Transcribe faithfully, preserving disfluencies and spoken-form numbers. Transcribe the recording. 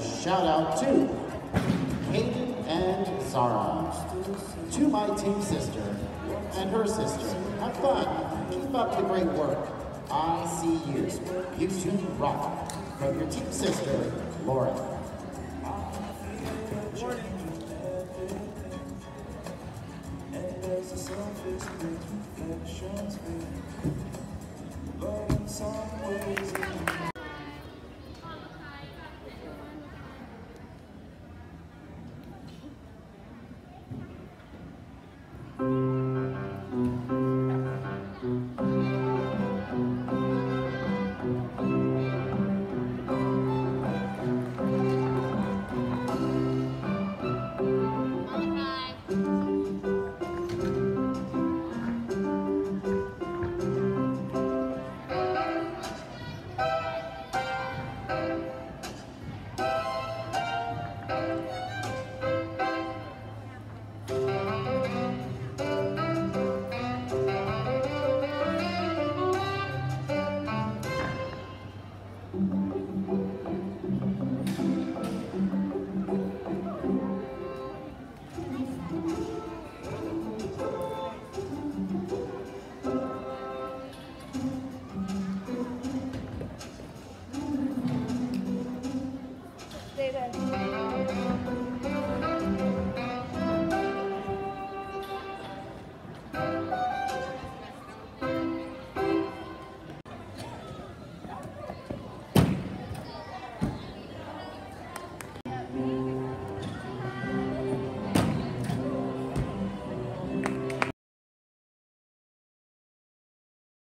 shout out to Hayden and Zara, to my team sister and her sister. Have fun. Keep up the great work. I see you. You two rock. From your team sister, Lauren. Morning.